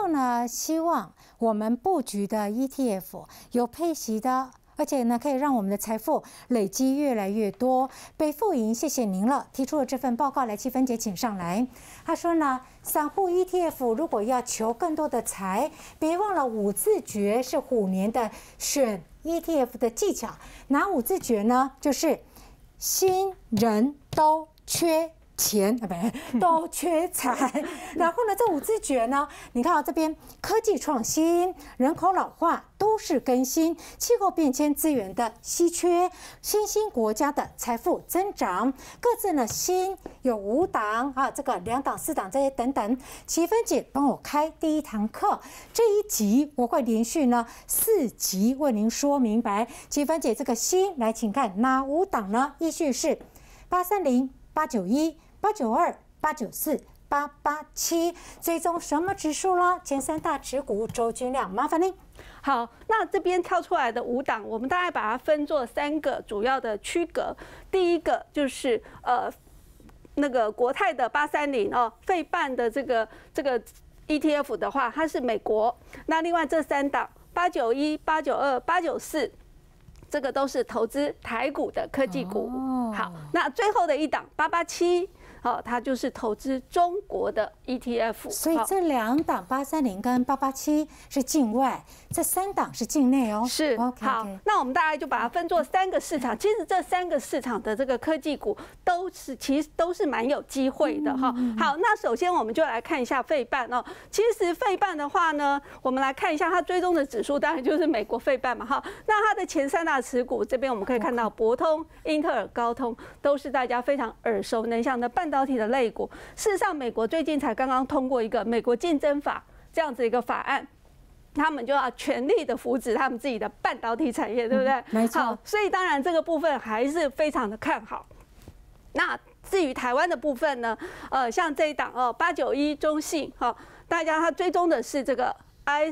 呢，希望我们布局的 ETF 有配息的。而且呢，可以让我们的财富累积越来越多。北富银，谢谢您了，提出了这份报告来，戚芬姐请上来。他说呢，散户 ETF 如果要求更多的财，别忘了五字诀是虎年的选 ETF 的技巧。哪五字诀呢？就是新人都缺钱啊，不都缺财。然后呢，这五字诀呢，你看到这边科技创新、人口老化、都市更新、气候变迁、资源的稀缺、新兴国家的财富增长，各自呢新有5档啊，这个2档、4档这些等等。齐芬姐帮我开第1堂课，这一集我会连续呢4集为您说明白。齐芬姐这个新来，请看哪5档呢？依序是830、891。892、894、887，追踪什么指数啦？前3大持股，周均量，麻烦您。 好，那这边挑出来的5档，我们大概把它分作3个主要的区隔。第一个就是那个国泰的830哦，费半的这个 ETF 的话，它是美国。那另外这3档891、892、894。这个都是投资台股的科技股。好，那最后的1档887，它就是投资中国的 ETF。 所以这2档830跟887是境外，这3档是境内哦。 是。好，那我们大概就把它分作3个市场。其实这3个市场的这个科技股其实都是蛮有机会的哈。好，那首先我们就来看一下费半哦。其实费半的话呢，我们来看一下它追踪的指数，当然就是美国费半嘛哈。那它的前3大持股这边我们可以看到，博通、英特尔、高通都是大家非常耳熟能详的半导体的类股。事实上，美国最近才刚刚通过一个美国竞争法这样子一个法案，他们就要全力的扶持他们自己的半导体产业，对不对？ 没错。 好，所以当然这个部分还是非常的看好。那至于台湾的部分呢，像这一档891中信大家它追踪的是这个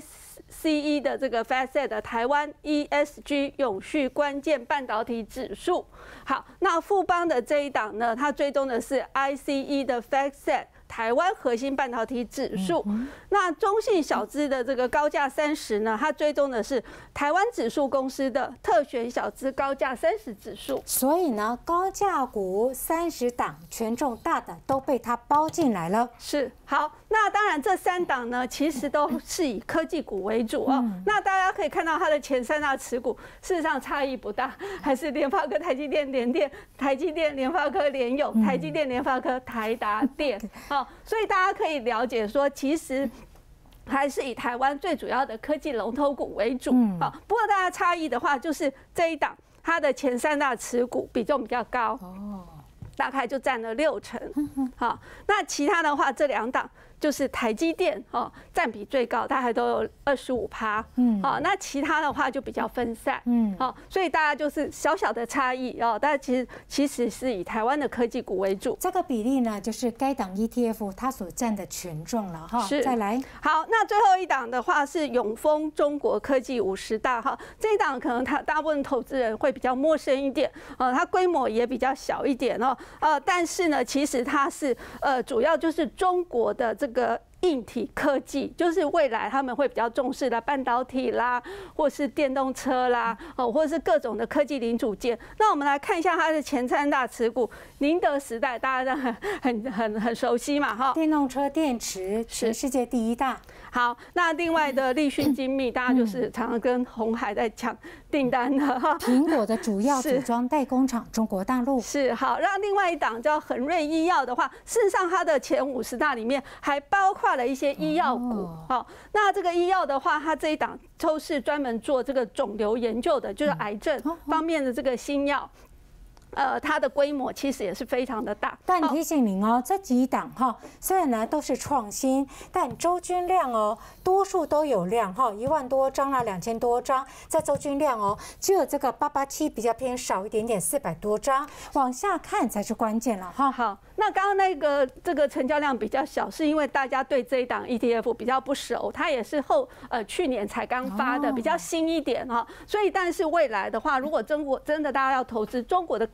ICE 的这个 FactSet 的台湾 ESG 永续关键半导体指数。好，那富邦的这一档呢，它追踪的是 ICE 的 FactSet 台湾核心半导体指数。那中信小资的这个高价30呢，它追踪的是台湾指数公司的特选小资高价30指数。 所以呢，高价股30档权重大的都被它包进来了。 是。好，那当然这3档呢，其实都是以科技股为主哦。那大家可以看到它的前3大持股，事实上差异不大，还是联发科、台积电、联电、台积电、联发科、联咏、台积电、联发科、台达电。好，所以大家可以了解说，其实还是以台湾最主要的科技龙头股为主。好，不过大家差异的话，就是这一档它的前3大持股比重比较高。大概就占了60%。好，那其他的话，这2档就是台积电占比最高，大概都有25%。好，那其他的话就比较分散。好，所以大家就是小小的差异但其实是以台湾的科技股为主。 这个比例呢，就是该档 ETF 它所占的权重了哈。 是。 再来， 好，那最后1档的话是永丰中国科技50大哈，这一档可能大部分投资人会比较陌生一点它规模也比较小一点但是呢，其实它是主要就是中国的这个硬体科技，就是未来他们会比较重视的半导体啦，或是电动车啦，或者是各种的科技零组件。那我们来看一下它的前3大持股，宁德时代大家很熟悉嘛哈， 电动车电池全世界第1大。 好，那另外的立讯精密，大家就是常常跟鸿海在抢订单的哈。 苹果的主要组装代工厂中国大陆是。好，让另外1档叫恒瑞医药的话，事实上它的前50大里面还包括了一些医药股。好，那这个医药的话，它这一档都是专门做这个肿瘤研究的，就是癌症方面的这个新药。它的规模其实也是非常的大。 但提醒您这几档虽然呢都是创新，但周均量多数都有量1万多张啦，2000多张，在周均量只有这个887比较偏少一点点，400多张，往下看才是关键了哈。 好，那刚刚这个成交量比较小，是因为大家对这一档 ETF 比较不熟，它也是去年才刚发的，比较新一点所以但是未来的话，如果真的大家要投资中国的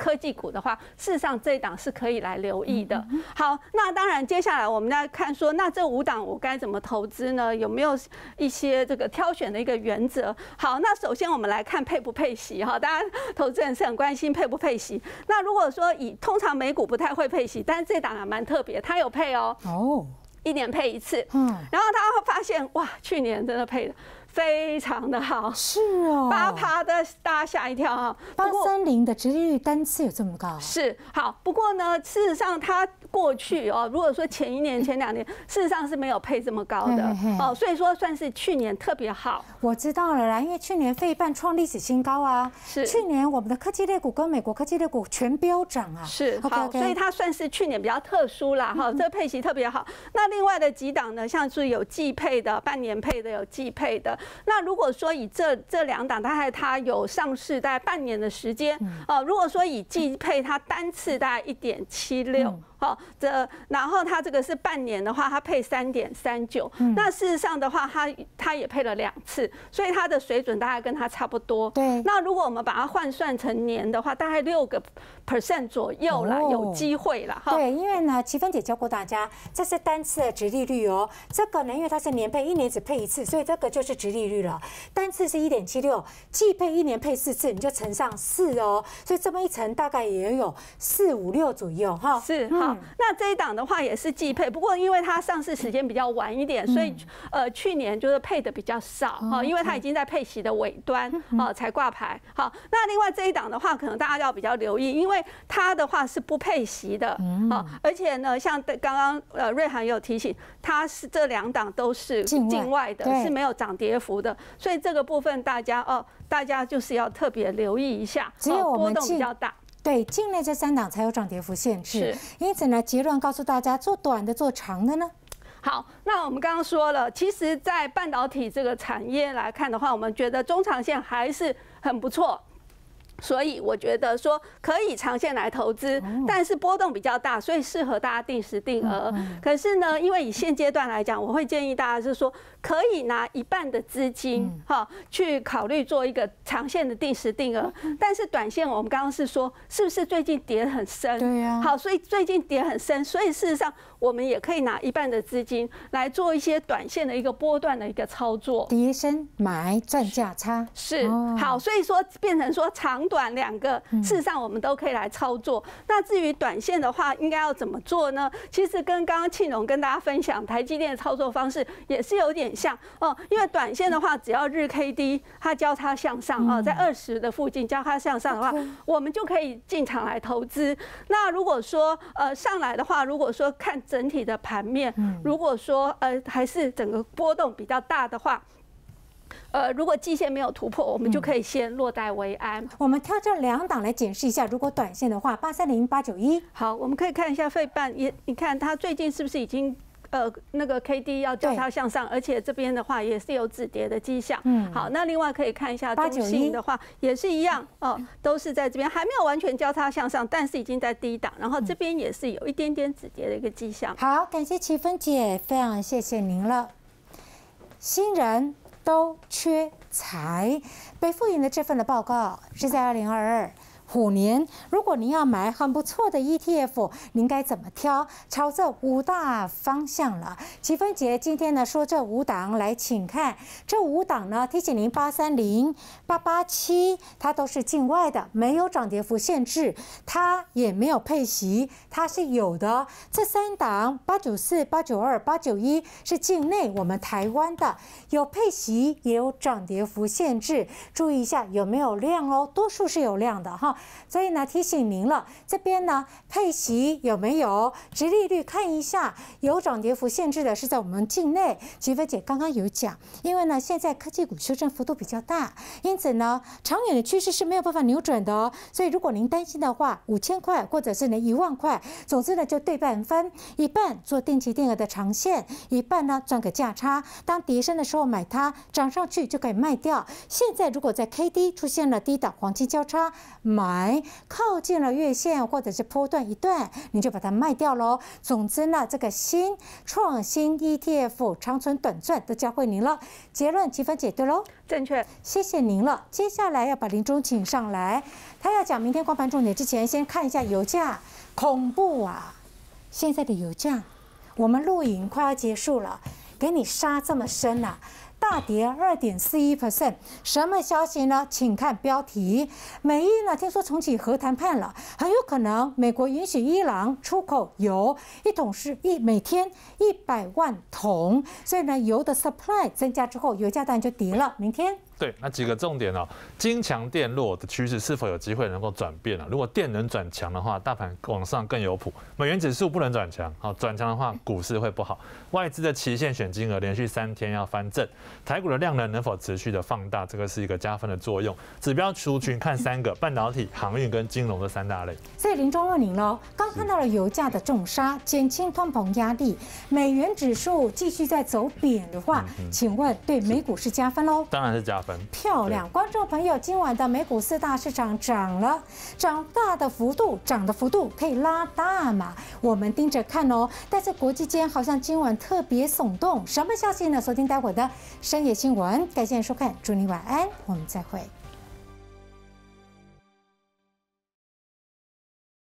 科技股的话，事实上这一档是可以来留意的。好，那当然接下来我们来看说，那这5档我该怎么投资呢？有没有一些这个挑选的一个原则？好，那首先我们来看配不配息哈，大家投资人是很关心配不配息。那如果说通常美股不太会配息，但是这档还蛮特别，它有配哦。1年配1次，然后他会发现哇，去年真的配的非常的好， 是哦 ，8%的，大家吓一跳啊。 830的殖利率单次有这么高？ 是好，不过呢，事实上它过去哦，如果说前1年、前2年，事实上是没有配这么高的哦，所以说算是去年特别好。 我知道了啦，因为去年费半创历史新高啊， 是去年我们的科技类股跟美国科技类股全飙涨啊， 是好，所以它算是去年比较特殊啦哈，这配息特别好。那另外的几档呢，像是有季配的、半年配的、有季配的。那如果说以这2档，大概它有上市大概半年的时间，如果说以季配，它单次大概1.76。然后它这个是半年的话，它配3.39。那事实上的话，它也配了2次，所以它的水准大概跟它差不多。 对。 那如果我们把它换算成年的话，大概6% 左右啦，有机会啦。 对，因为呢，奇芬姐教过大家，这是单次的殖利率哦。这个呢，因为它是年配，1年只配1次，所以这个就是殖利率了。单次是1.76，季配1年配4次，你就乘上4哦。所以这么一乘，大概也有4、5、6左右哈。 是好。那这一档的话也是季配，不过因为它上市时间比较晚一点，所以去年就是配的比较少哈，因为它已经在配息的尾端才挂牌。好，那另外这一档的话，可能大家要比较留意，因为它的话是不配息的而且呢，像刚刚瑞涵也有提醒，它是这2档都是境外的，是没有涨跌幅的，所以这个部分大家就是要特别留意一下， 只有我们波动比较大。 对，境内这3档才有涨跌幅限制。因此呢，结论告诉大家，做短的、做长的呢？ 好，那我们刚刚说了，其实，在半导体这个产业来看的话，我们觉得中长线还是很不错。所以我觉得说可以长线来投资，但是波动比较大，所以适合大家定时定额。可是呢，因为以现阶段来讲，我会建议大家是说，可以拿1半的资金去考虑做一个长线的定时定额。但是短线我们刚刚是说，是不是最近跌很深？ 对呀。 好，所以最近跌很深，所以事实上我们也可以拿1半的资金来做一些短线的一个波段的一个操作。 跌深买赚价差是好，所以说变成说长短2个，事实上我们都可以来操作。那至于短线的话，应该要怎么做呢？其实跟刚刚庆荣跟大家分享台积电的操作方式也是有点像哦。因为短线的话，只要日 K D 它交叉向上在20的附近交叉向上的话，我们就可以进场来投资。那如果说上来的话，如果说看整体的盘面，如果说还是整个波动比较大的话。如果季线没有突破，我们就可以先落袋为安。 我们挑这2档来检视一下，如果短线的话，830、891。 好，我们可以看一下费半，你看它最近是不是已经那个 K D 要交叉向上，而且这边的话也是有止跌的迹象。好，那另外可以看一下中信的话，也是一样都是在这边还没有完全交叉向上，但是已经在低档，然后这边也是有一点点止跌的一个迹象。 好，感谢奇芬姐，非常谢谢您了。新人都缺财。北富银的这份的报告是在2022虎年，如果您要买很不错的 ETF， 您该怎么挑？朝这5大方向了。奇芬姐今天呢说这5档来，请看这5档呢，提醒您830、887，它都是境外的，没有涨跌幅限制，它也没有配息，它是有的。这3档894、892、891是境内我们台湾的，有配息也有涨跌幅限制，注意一下有没有量哦，多数是有量的哈。所以呢，提醒您了，这边呢配息有没有？殖利率看一下，有涨跌幅限制的是在我们境内。奇芬姐刚刚有讲，因为呢现在科技股修正幅度比较大，因此呢长远的趋势是没有办法扭转的哦。所以如果您担心的话，5000块或者是呢1万块，总之呢就对半分，一半做定期定额的长线，一半呢赚个价差。当跌升的时候买它，涨上去就可以卖掉。现在如果在 KD 出现了低档黄金交叉， 买，靠近了月线或者是波段一段，你就把它卖掉喽。总之呢，这个新创新 ETF 长存短赚都教会您了。结论积分解对喽， 正确， 谢谢您了。接下来要把林中请上来，他要讲明天光盘重点之前，先看一下油价，恐怖啊！现在的油价，我们录影快要结束了，给你杀这么深啊！大跌2.41%，什么消息呢？请看标题。美伊呢，听说重启核谈判了，很有可能美国允许伊朗出口油，一桶是每天100万桶，所以呢，油的 supply 增加之后，油价当然就跌了。明天。 对，那几个重点哦，金强电弱的趋势是否有机会能够转变啊？如果电能转强的话，大盘往上更有谱。美元指数不能转强，好转强的话，股市会不好。外资的期限选金额连续3天要翻正，台股的量能能否持续的放大，这个是一个加分的作用。指标族群看3个：半导体、航运跟金融这3大类。 所以林中问您喽，刚看到了油价的重杀，减轻通膨压力，美元指数继续在走贬的话，请问对美股是加分喽？ 当然是加分。 漂亮，观众朋友，今晚的美股4大市场涨了，涨的幅度可以拉大嘛？我们盯着看哦。但是国际间好像今晚特别耸动，什么消息呢？锁定待会的深夜新闻。感谢收看，祝你晚安，我们再会。